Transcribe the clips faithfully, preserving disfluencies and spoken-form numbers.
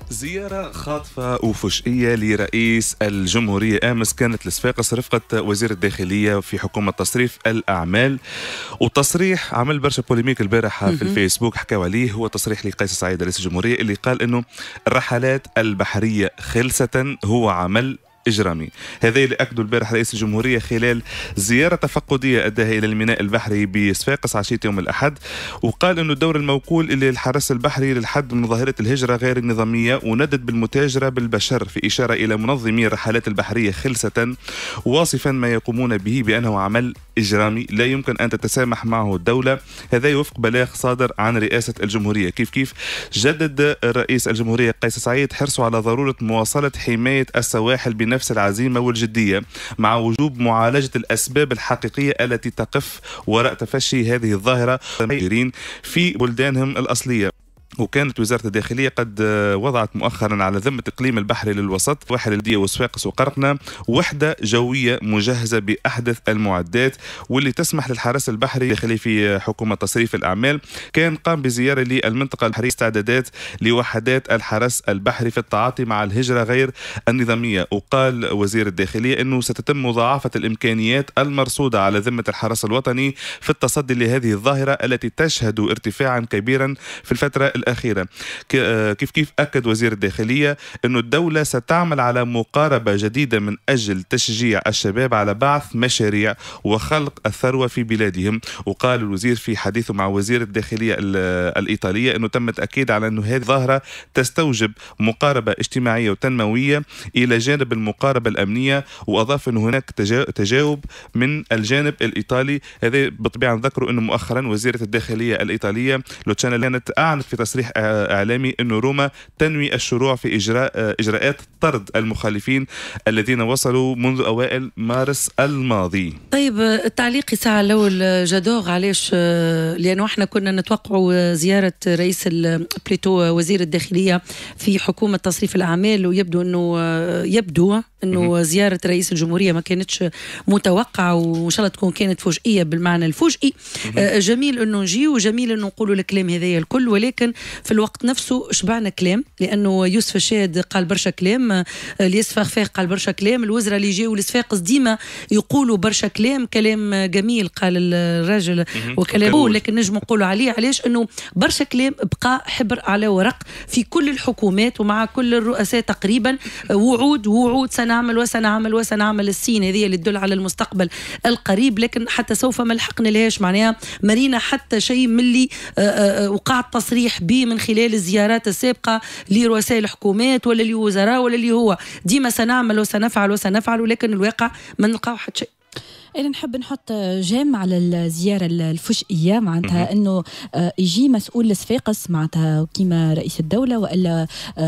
زيارة خاطفة وفجئية لرئيس الجمهورية أمس كانت لصفاقس رفقة وزير الداخلية في حكومة تصريف الأعمال. وتصريح عمل برشا بوليميك البارحة في الفيسبوك حكاوا عليه، هو تصريح لقيس سعيد رئيس الجمهورية اللي قال إنه الرحلات البحرية خلسة هو عمل إجرامي. هذا اللي أكدوا البارح رئيس الجمهورية خلال زيارة تفقدية أداها إلى الميناء البحري بصفاقس عشية يوم الأحد، وقال أنه الدور الموكول اللي الحرس البحري للحد من ظاهرة الهجرة غير النظامية، وندد بالمتاجرة بالبشر في إشارة إلى منظمي الرحلات البحرية خلسة، واصفا ما يقومون به بأنه عمل إجرامي لا يمكن أن تتسامح معه الدولة. هذا وفق بلاغ صادر عن رئاسة الجمهورية. كيف كيف جدد رئيس الجمهورية قيس سعيد حرصه على ضرورة مواصلة حماية السواحل بنفس العزيمة والجدية، مع وجوب معالجة الأسباب الحقيقية التي تقف وراء تفشي هذه الظاهرة في بلدانهم الأصلية. وكانت وزارة الداخلية قد وضعت مؤخرا على ذمة إقليم البحري للوسط واحد الدية وصفاقس وقرقنة وحدة جوية مجهزة بأحدث المعدات، واللي تسمح للحرس البحري الداخلي في حكومة تصريف الأعمال كان قام بزيارة للمنطقة البحرية استعدادات لوحدات الحرس البحري في التعاطي مع الهجرة غير النظامية. وقال وزير الداخلية أنه ستتم مضاعفة الإمكانيات المرصودة على ذمة الحرس الوطني في التصدي لهذه الظاهرة التي تشهد ارتفاعا كبيرا في الفترة الأخيرة. كيف كيف أكد وزير الداخلية أن الدولة ستعمل على مقاربة جديدة من أجل تشجيع الشباب على بعث مشاريع وخلق الثروة في بلادهم. وقال الوزير في حديثه مع وزير الداخلية الإيطالية أنه تم التأكيد على أن هذه الظاهرة تستوجب مقاربة اجتماعية وتنموية إلى جانب المقاربة الأمنية، وأضاف أن هناك تجاوب من الجانب الإيطالي. هذا بالطبيعة نذكروا أنه مؤخرا وزيرة الداخلية الإيطالية لوتشانا كانت أعلنت في تصريح إعلامي أن روما تنوي الشروع في إجراء إجراءات طرد المخالفين الذين وصلوا منذ أوائل مارس الماضي. طيب التعليق ساعة الأول جدوغ علاش؟ لأنه احنا كنا نتوقع زيارة رئيس بليتو وزير الداخلية في حكومة تصريف الأعمال، ويبدو أنه يبدو أنه زيارة رئيس الجمهورية ما كانتش متوقعة، وإن شاء الله تكون كانت فجئية بالمعنى الفجئي. جميل أنه نجي وجميل أنه نقولوا الكلام هذايا الكل، ولكن في الوقت نفسه شبعنا كلام، لأنه يوسف الشاهد قال برشا كلام، الياس فخفاخ قال برشا كلام، الوزراء اللي جاوا لصفاقس ديما يقولوا برشا كلام، كلام جميل قال الراجل وكلامه، لكن نجم نقولوا عليه علاش أنه برشا كلام بقى حبر على ورق في كل الحكومات ومع كل الرؤساء تقريبا، وعود وعود سنعمل وسنعمل وسنعمل، السين هذه اللي تدل على المستقبل القريب، لكن حتى سوف ما لحقنا لهاش معناها مرينا حتى شيء من اللي وقع التصريح به من خلال الزيارات السابقة لرؤساء الحكومات ولا لوزراء ولا اللي هو ديما سنعمل وسنفعل وسنفعل، ولكن الواقع ما نلقاو حتى شيء. إذا نحب نحط جام على الزيارة الفجئية، معناتها أنه يجي مسؤول لصفاقس معناتها كيما رئيس الدولة وإلا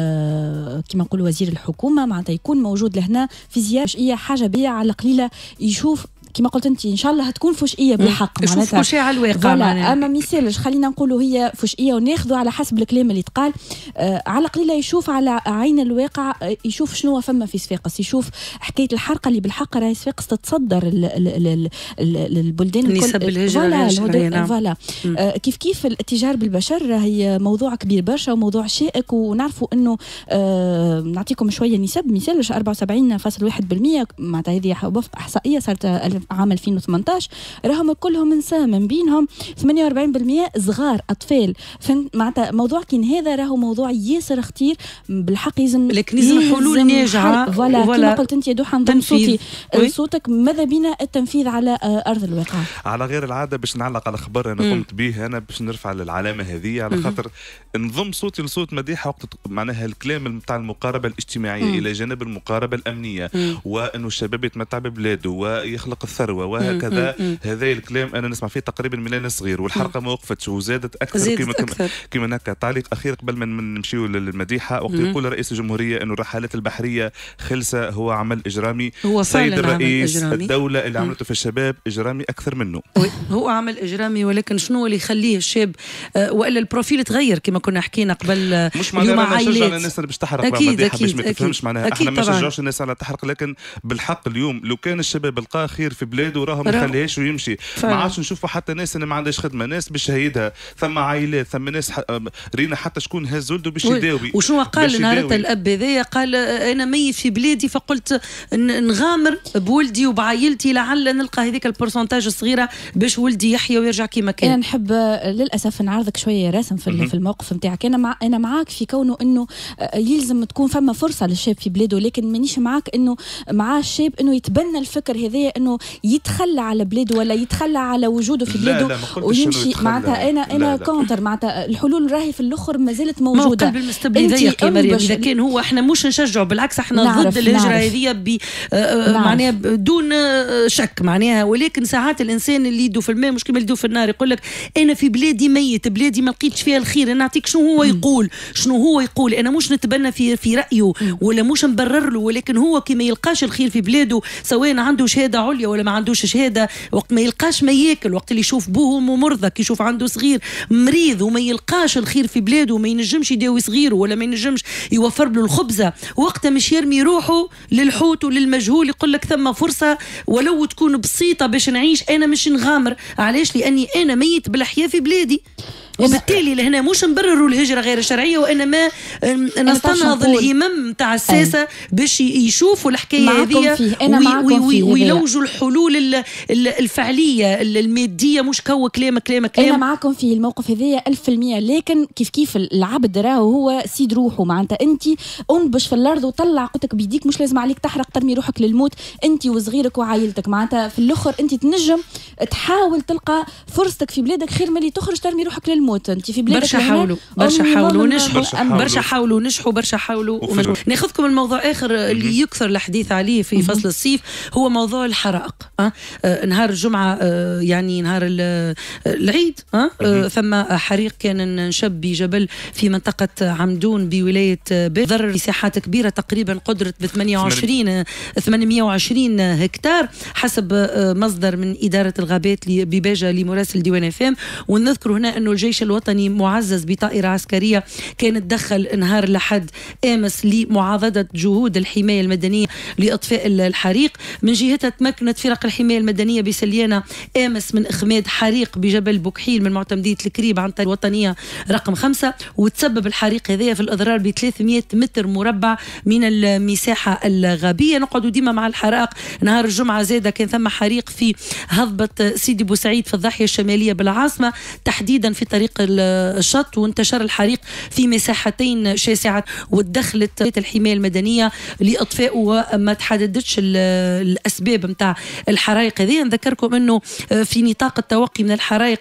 كيما نقول وزير الحكومة، معناتها يكون موجود لهنا في زيارة فجئية، حاجة بيا على قليلة يشوف كما قلت انت ان شاء الله هتكون فجئيه بالحق، معناتها فجئيه على الواقع، اما ما يصيرش خلينا نقولوا هي فجئيه وناخذوا على حسب الكلام اللي تقال. آه على قليله يشوف على عين الواقع، يشوف شنو فما في صفاقس، يشوف حكايه الحرقه اللي بالحق راهي صفاقس تتصدر البلدان نسب الهجره فوالا. آه كيف كيف الاتجار بالبشر راهي موضوع كبير برشا وموضوع شائك، ونعرفوا انه آه نعطيكم شويه نسب، مثال أربعة وسبعين فاصلة واحد بالمئة معناتها هذه وفق احصائيه صارت عام ألفين وثمانية عشر، راهم كلهم نساء، من بينهم ثمانية وأربعين بالمئة صغار اطفال. معناتها موضوع كين هذا راهو موضوع ياسر خطير بالحق، يلزم لكن يلزم حلول ناجعه. فوالا كما قلت انت يا دوحه نضم صوتي صوتك، ماذا بينا التنفيذ على ارض الواقع. على غير العاده باش نعلق على خبر انا قمت به انا باش نرفع العلامه هذه، على خاطر نضم صوتي لصوت مديحه وقت معناها الكلام نتاع المقاربه الاجتماعيه مم. الى جانب المقاربه الامنيه، وانه الشباب يتمتع ببلاده ويخلق الثروه وهكذا. هذا الكلام انا نسمع فيه تقريبا من انا صغير، والحلقه ما وقفتش وزادت اكثر كما كما هكا. تعليق اخير قبل ما نمشيو للمديحه، وقت يقول رئيس الجمهوريه انه الرحلات البحريه خلسه هو عمل اجرامي. هو سيد الرئيس الدوله اللي عملته في الشباب اجرامي اكثر منه. هو عمل اجرامي، ولكن شنو اللي يخليه الشاب آه والا البروفيل تغير كما كنا حكينا قبل. مش معناها نشجع الناس اللي باش تحرق، اكيد اكيد باش ما تفهمش معناها احنا ما نشجعوش الناس على التحرق، لكن بالحق اليوم لو كان الشباب لقى خير في في بلاده راهو ما يخليهاش ويمشي. ما عادش نشوفوا حتى ناس اللي ما عندهاش خدمه، ناس باش شهيدها، ثم عائلات، ثم ناس ح... رينا حتى شكون هز ولده باش يداوي. وشنو قال نهار الاب هذايا؟ قال انا ميت في بلادي فقلت نغامر بولدي وبعائلتي لعل نلقى هذيك البورسنتاج الصغيره باش ولدي يحيى ويرجع كيما كان. انا نحب للاسف نعرضك شويه راسم في, في الموقف نتاعك. انا مع انا معاك في كونه انه يلزم تكون فما فرصه للشاب في بلاده، لكن مانيش معاك انه مع الشاب انه يتبنى الفكر هذايا انه يتخلى على بلاده ولا يتخلى على وجوده في بلاده لا لا ويمشي. معناتها انا انا كونتر، معناتها الحلول راهي في الاخر ما زالت موجوده. قلب المستبد ضيق يا مريم. اذا كان هو احنا مش نشجعه، بالعكس احنا ضد الهجره هذه ب معناها بدون شك معناها، ولكن ساعات الانسان اللي يدو في الماء مش كما اللي يدو في النار. يقول لك انا في بلادي ميت، بلادي ما لقيتش فيها الخير. انا نعطيك شنو هو يقول، شنو هو يقول. انا مش نتبنى في في رايه ولا مش نبرر له، ولكن هو كي ما يلقاش الخير في بلاده، سواء عنده شهاده عليا ولا ما عندوش شهاده، وقت ما يلقاش ما ياكل، وقت اللي يشوف بوه وامه مرضى، كي يشوف عنده صغير مريض وما يلقاش الخير في بلاده وما ينجمش يداوي صغيره ولا ما ينجمش يوفر له الخبزه، وقتها مش يرمي روحه للحوت وللمجهول. يقول لك ثم فرصه ولو تكون بسيطه باش نعيش. انا مش نغامر، علاش؟ لاني انا ميت بالاحياء في بلادي. وبالتالي لهنا مش نبرروا الهجره غير الشرعيه، وانما نستنهض الهمم نتاع الساسه باش يشوفوا الحكايه هذه ويلوجوا الحلول الفعليه الماديه، مش كو كلام كلام كلام. انا معاكم في الموقف هذايا ألف في المية، لكن كيف كيف العبد راهو هو سيد روحه. معناتها انت انبش في الارض وطلع قوتك بيديك، مش لازم عليك تحرق ترمي روحك للموت انت وصغيرك وعائلتك. معناتها في الاخر انت تنجم تحاول تلقى فرصتك في بلادك خير من اللي تخرج ترمي روحك للموت. انت في بلادك برشا حاولوا برشا حاولوا ونجحوا، برشا حاولوا ونجحوا، برشا حاولوا ونجحوا. ناخذكم الموضوع اخر اللي يكثر الحديث عليه في فصل الصيف، هو موضوع الحرائق. أه؟ أه نهار الجمعه أه يعني نهار العيد أه؟ أه ثم حريق كان انشب بجبل في منطقه عمدون بولايه بي، ضرر مساحات كبيره تقريبا قدره ب ثمانمئة وعشرين هكتار حسب مصدر من اداره الغابات بباجه لمراسل ديوان اف ام. ونذكر هنا انه الجيش الوطني معزز بطائرة عسكرية كانت دخل نهار الأحد أمس لمعاضدة جهود الحماية المدنية لإطفاء الحريق. من جهتها تمكنت فرق الحماية المدنية بسليانة أمس من إخماد حريق بجبل بوكحيل من معتمدية الكريب عن طريق الوطنية رقم خمسة، وتسبب الحريق هذايا في الإضرار ب ثلاثمئة متر مربع من المساحة الغابية. نقعدوا ديما مع الحرائق. نهار الجمعة زادة كان ثم حريق في هضبة سيدي بوسعيد في الضاحية الشمالية بالعاصمة، تحديدا في طريق الشط، وانتشر الحريق في مساحتين شاسعة، وتدخلت الحماية المدنية لإطفاء وما تحددتش الأسباب متاع الحرائق هذه. نذكركم أنه في نطاق التوقي من الحرائق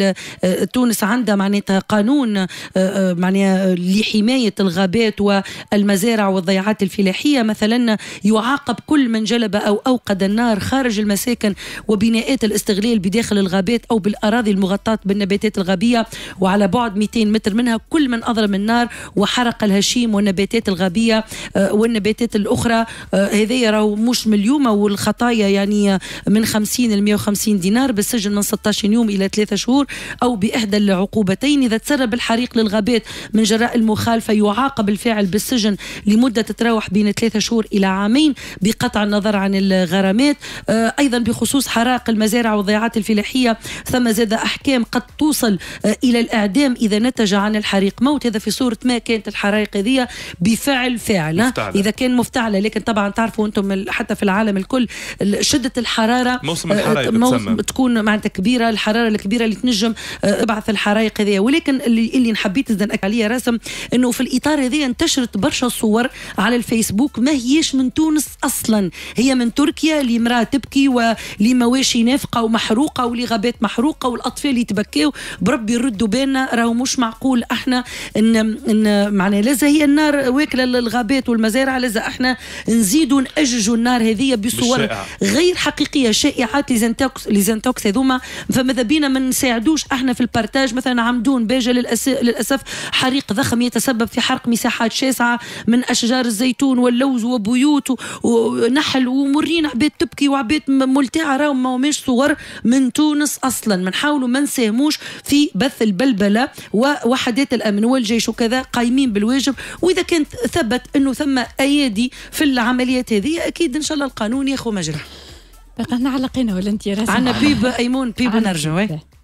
تونس عندها معناتها قانون معناتها لحماية الغابات والمزارع والضيعات الفلاحية. مثلا يعاقب كل من جلب أو أوقد النار خارج المساكن وبناءات الاستغلال بداخل الغابات أو بالأراضي المغطاة بالنباتات الغابية وعلى بعد مئتين متر منها، كل من أضرم النار وحرق الهشيم والنباتات الغابية والنباتات الأخرى. هذا راهو مش مليومة، والخطايا يعني من خمسين إلى مئة وخمسين دينار، بالسجن من ستة عشر يوم إلى ثلاثة شهور أو بإحدى العقوبتين. إذا تسرب الحريق للغابات من جراء المخالفة يعاقب الفاعل بالسجن لمدة تتراوح بين ثلاثة شهور إلى عامين بقطع النظر عن الغرامات. أيضا بخصوص حرائق المزارع والضيعات الفلاحية ثم زاد أحكام قد توصل إلى الإعدام إذا نتج عن الحريق موت. هذا في صورة ما كانت الحرائق هذه بفعل فاعل مفتعلة. إذا كان مفتعلة، لكن طبعا تعرفوا أنتم حتى في العالم الكل شدة الحرارة موسم الحرائق موسم تكون معناتها كبيرة، الحرارة الكبيرة اللي تنجم ابعث الحرائق هذه. ولكن اللي, اللي نحبيت نزن عليها رسم أنه في الإطار هذه انتشرت برشا صور على الفيسبوك ما هيش من تونس أصلا، هي من تركيا، لمرأة تبكي ولمواشي نافقة ومحروقة ولغابات محروقة والأطفال يتبكيوا. بربي يردوا بالنا، راهو مش معقول احنا ان ان معناها لازم هي النار واكله الغابات والمزارع، لازم احنا نزيدوا نأججوا النار هذه بصور غير حقيقيه، شائعات ليزنتوكس ليزنتوكس هذوما. فماذا بينا ما نساعدوش احنا في البارتاج. مثلا عمدون باجه للاسف حريق ضخم يتسبب في حرق مساحات شاسعه من اشجار الزيتون واللوز وبيوت ونحل ومرين، عباد تبكي وعباد ملتعه. راهو ما هماش صور من تونس اصلا. منحاولوا ما نساهموش في بث البلبله، ووحدات الامن والجيش وكذا قايمين بالواجب. واذا كان ثبت انه ثم ايادي في العمليات هذه اكيد ان شاء الله القانون ياخذ مجرى. احنا علقينا ولا انت راسم عندنا بيب ايمون بيب ونرجعوا.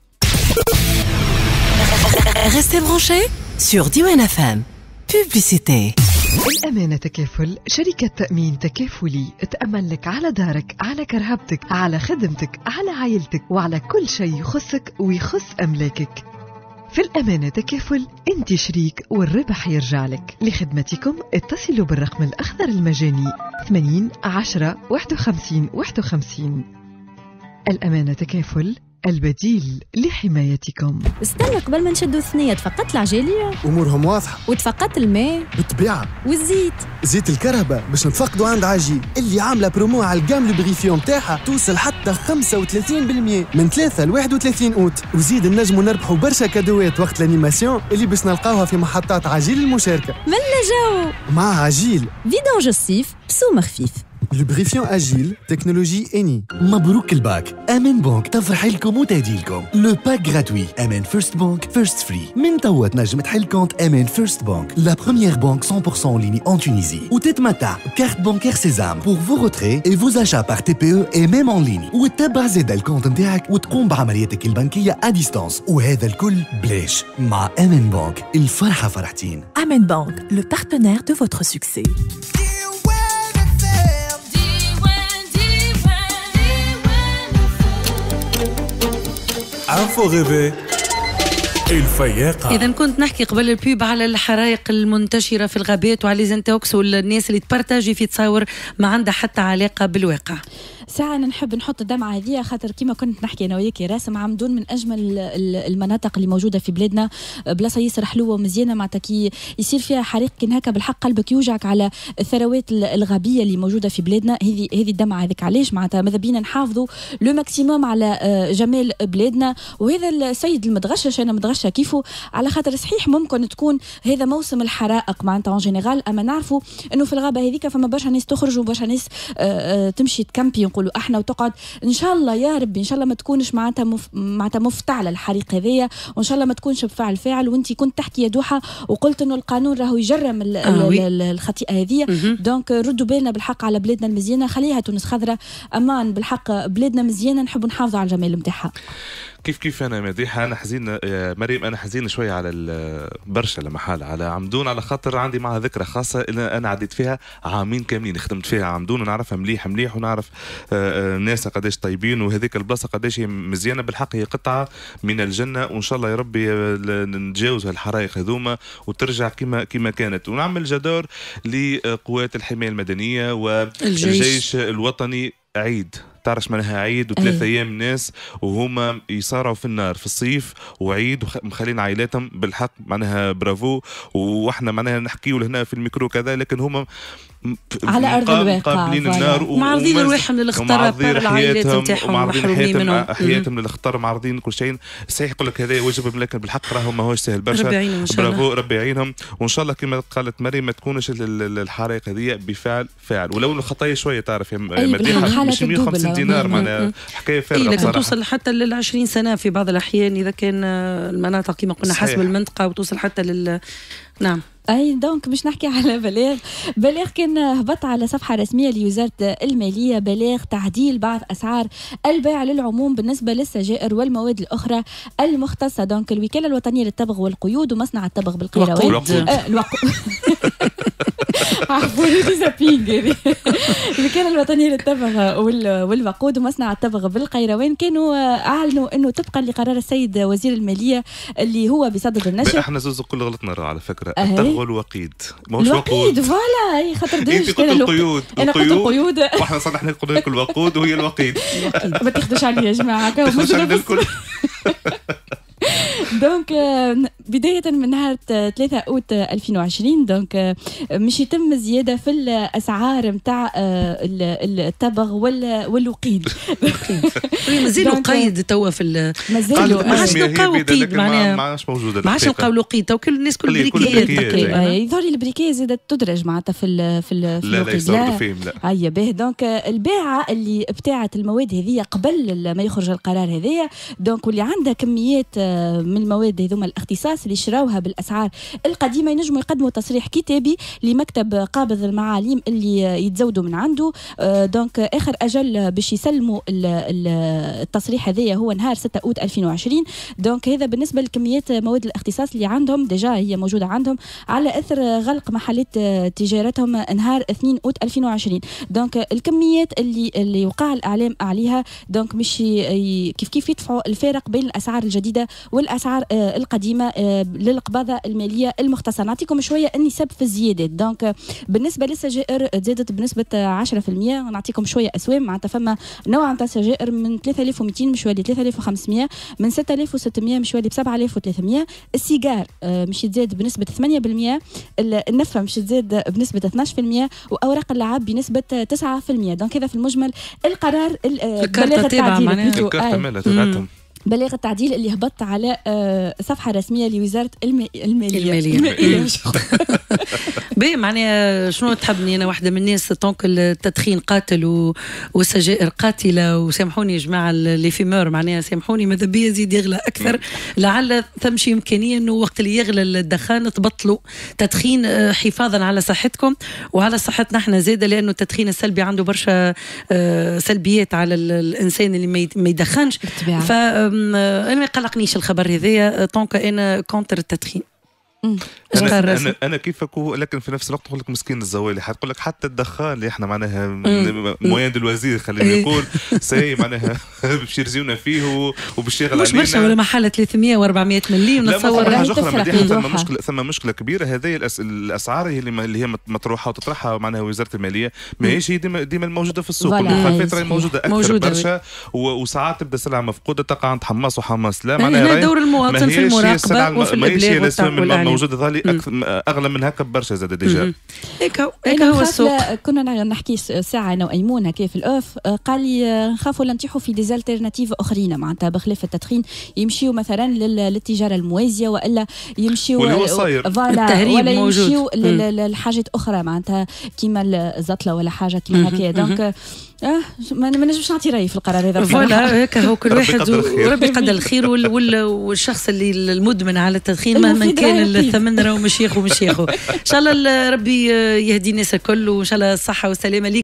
Restez branchés sur ديوان اف ام. Publicité. الأمانة تكافل شركة تأمين تكافلي تأمن لك على دارك، على كرهبتك، على خدمتك، على عائلتك وعلى كل شيء يخصك ويخص أملاكك. في الأمانة تكافل أنت شريك والربح يرجع لك. لخدمتكم اتصلوا بالرقم الأخضر المجاني ثمانين عشرة واحد وخمسين واحد وخمسين. الأمانة تكافل، البديل لحمايتكم. استنى قبل ما نشدوا الثنية، تفقدت العجالية أمورهم واضحة، وتفقدت الماء بالطبيعة، والزيت زيت الكهرباء باش نتفقدوا عند عجيل اللي عاملة برومو على الجام لوبريفيون متاعها توصل حتى خمسة وثلاثين بالمئة من ثلاثة ل واحد وثلاثين أوت. وزيد النجم نربحوا برشا كادوات وقت الانيماسيون اللي باش نلقاوها في محطات عجيل المشاركة. من جو مع عجيل فيدونج الصيف بسوم خفيف. لوبريفيون اجيل تكنولوجي اني. مبروك الباك. امان بنك تفرح لكم وتهديلكم لو باك غراتوي امان فيرست بنك فيرست فري. من توا تنجم تحل كونت امان فيرست بنك لا بروميير بنك مية بالمئة en ligne en Tunisie وتتمتع بكارت بانكير سيزام pour vos retraits et vos achats par تي بي او et même en ligne. وتتبع زاد الكونت نتاعك وتقوم بعملياتك البنكية à distance وهذا الكل بلاش. مع امان بنك الفرحة فرحتين. Amen Bank, le partenaire de votre succès. عفو غيبي الفياقة. إذا كنت نحكي قبل البيب على الحرائق المنتشرة في الغابات وعلى زنتوكس والناس اللي تبرتاجي في تصاور ما عندها حتى علاقة بالواقع. ساعة أنا نحب نحط الدمعة هذه خاطر كما كنت نحكي أنا وياكي راسم عمدون من أجمل المناطق اللي موجودة في بلادنا، بلاصة ياسر حلوة ومزيانة معناتها كي يصير فيها حريق كان هكا بالحق قلبك يوجعك على الثروات الغابية اللي موجودة في بلادنا. هذه هذه الدمعة هذيك علاش معناتها ماذا بينا نحافظوا لو ماكسيموم على جمال بلادنا. وهذا السيد المتغشش أنا متغشة كيفه على خاطر صحيح ممكن تكون هذا موسم الحرائق معناتها اون جينيرال، أما نعرفوا إنه في الغابة هذيك فما برشا ناس تخرج وبرشا ناس تمشي تكامبي نقولوا احنا وتقعد. ان شاء الله يا ربي ان شاء الله ما تكونش معناتها مف... معناتها مفتعله الحريق هذيا، وان شاء الله ما تكونش بفعل فاعل. وانت كنت تحكي يا دوحه وقلت انه القانون راهو يجرم ال... آه ال... ال... الخطيئه هذيا. دونك ردوا بالنا بالحق على بلادنا المزيانه، خليها تونس خضراء امان بالحق بلادنا مزيانه نحبوا نحافظوا على الجمال نتاعها. كيف كيف انا مديحه انا حزين يا مريم، انا حزين شويه على برشا لمحال على عمدون على خاطر عندي معها ذكرى خاصه. انا عديت فيها عامين كاملين خدمت فيها عمدون ونعرفها مليح مليح ونعرف الناس قداش طيبين وهذيك البلاصه قداش هي مزيانه بالحق. هي قطعه من الجنه وان شاء الله يا ربي نتجاوز هالحرائق هذوما وترجع كما كما كانت. ونعمل جدار لقوات الحمايه المدنيه والجيش الوطني. عيد تعرف معناها عيد وثلاثة ايام ناس وهما يصارعوا في النار في الصيف وعيد ومخلين عائلاتهم بالحق معناها برافو. واحنا معناها نحكيوا لهنا في الميكرو كذا لكن هما على ارض الواقع قابلين النار ومعرضين رواحهم للخطر العائلات نتاعهم محرومين منهم حياتهم للخطر معرضين كل شيء. صحيح يقول لك هذا واجب لكن بالحق راهو ماهوش سهل برشا. برافو ربي يعينهم وان شاء الله كما قالت مريم ما تكونش الحرائق هذه بفعل فاعل. ولو الخطايا شويه تعرف يا مديحه مش مية وخمسين دينار معناها حكايه فارغه بصراحه. توصل حتى لل عشرين سنه في بعض الاحيان اذا كان المناطق كما قلنا حسب المنطقه وتوصل حتى لل نعم. اي دونك باش نحكي على بلاغ بلاغ كان هبط على صفحه رسميه لوزاره الماليه، بلاغ تعديل بعض اسعار البيع للعموم بالنسبه للسجائر والمواد الاخرى المختصه. دونك الوكاله الوطنيه للتبغ والقيود ومصنع التبغ بالقيروان الوقود عفوا زابينغ الوكاله الوطنيه للتبغ والوقود ومصنع التبغ بالقيروان كانوا اعلنوا انه طبقا لقرار السيد وزير الماليه اللي هو بصدد النشر. احنا زوز كل غلطنا على فكره التبغ والوقيد ماهوش وقود فوالا اي خاطر انت قلت القيود انا قلت القيود واحنا صح احنا نقول لك الوقود وهي الوقيد. ما تاخذوش عليا يا جماعه الكل. دونك بداية من نهار ثلاثة أوت ألفين وعشرين دونك مش يتم زيادة في الأسعار متاع التبغ والوقيد. مازالوا قيد توا في مازالوا ما عادش نلقاو قيد معناها ما عادش موجودة ما عادش نلقاو قيد تو كل الناس كل بريكيات يظهر لي البريكيه زادت تدرج معناتها في ال في ال لا لا يصيروا فيهم لا هيا به. دونك الباعة اللي بتاعت المواد هذه قبل ما يخرج القرار هذايا دونك واللي عندها كميات من المواد هذوما الاختصاص الاشخاص اللي شراوها بالاسعار القديمه ينجموا يقدموا تصريح كتابي لمكتب قابض المعاليم اللي يتزودوا من عنده. دونك اخر اجل باش يسلموا التصريح هذايا هو نهار ستة أوت ألفين وعشرين. دونك هذا بالنسبه لكميات مواد الاختصاص اللي عندهم ديجا هي موجوده عندهم على اثر غلق محلات تجارتهم نهار اثنين أوت ألفين وعشرين. دونك الكميات اللي اللي وقع الاعلام عليها دونك مش كيف كيف يدفعوا الفارق بين الاسعار الجديده والاسعار القديمه للقباضه الماليه المختصه. نعطيكم شويه النسب في الزيادات. دونك بالنسبه للسجائر زادت بنسبه عشرة بالمئة. نعطيكم شويه اسوام معناتها فما نوع نتاع سجائر من ثلاثة آلاف ومئتين مش ولي ثلاثة آلاف وخمسمئة، من ستة آلاف وستمئة مش ولي ب سبعة آلاف وثلاثمئة. السيجار مش يتزاد بنسبه ثمانية بالمئة، النفه مش تزاد بنسبه اثناش بالمئة، واوراق اللعاب بنسبه تسعة بالمئة. دونك هذا في المجمل القرار بلاغ التعديل بلاغ التعديل اللي هبط على صفحه رسميه لوزاره الم... الماليه الماليه بي معناها شنو تحبني انا واحده من الناس طونك التدخين قاتل و... والسجائر قاتله. وسامحوني يا جماعه اللي فيمور معناها سامحوني ماذا بيا يزيد يغلى اكثر. لعل ثم شي امكانيه انه وقت اللي يغلى الدخان تبطلوا تدخين حفاظا على صحتكم وعلى صحتنا احنا زاده، لانه التدخين السلبي عنده برشا سلبيات على الانسان اللي ما يدخنش. ف انا ما يقلقنيش الخبر هذايا طونك انا كونتر التدخين. أنا, أنا, أنا كيفك، لكن في نفس الوقت نقول لك مسكين الزوالي حتقول لك حتى الدخان اللي احنا معناها موين الوزير خلينا نقول سي معناها باش يرزيونا فيه وباش يغلى علينا. مش برشا ولا محل ثلاثمئة وأربعمئة ملي ونتصور حاجه اخرى. ثم مشكله ثم مشكله كبيره. هذه الاسعار اللي اللي هي مطروحه وتطرحها معناها وزاره الماليه ماهيش ديما ديما الموجوده في السوق. الفتره موجوده اكثر موجودة برشا، وساعات تبدا سلعه مفقوده تقع عند حماس وحماس. لا معناها دور المواطن في المراقبه وفي الابلاغ موجوده ظالي اغلى من هكا برشا زاد ديجا. هيك هيك هو السوق. كنا نحكي ساعه انا وايمون هكا في الاوف، قال لي نخافوا ننتيحوا في ديزالتيرناتيف اخرين معناتها بخلاف التدخين يمشيوا مثلا للتجاره الموازيه والا يمشيوا التهريب ولا يمشيوا للحاجات اخرى معناتها كيما الزطله ولا حاجه كيما هكا. دونك اه ما نجمش نعطي رايي في القرار هذا. فوالا هكا هو كل واحد وربي يقدر الخير. والشخص اللي المدمن على التدخين مهما كان الثمن راهو مش ياخذ مش ياخذ. ان شاء الله ربي يهدي الناس الكل وان شاء الله الصحه والسلامه ليك.